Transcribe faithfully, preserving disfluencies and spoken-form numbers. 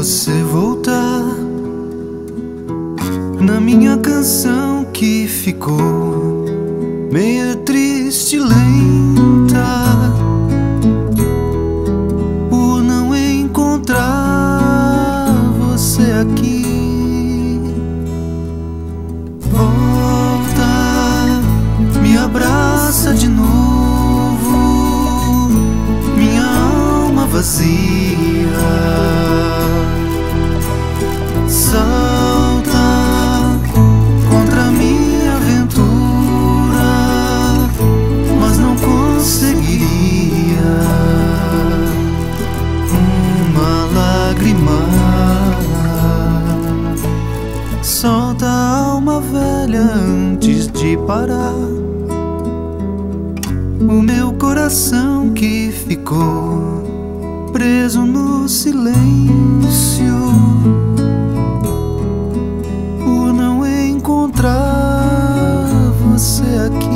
você voltar na minha canção que ficou meia triste e lenta por não encontrar você aqui. Volta, me abraça de novo, minha alma vazia. Salta contra a minha aventura, mas não conseguiria. Uma lágrima solta a alma velha antes de parar. O meu coração que ficou preso no silêncio por não encontrar você aqui.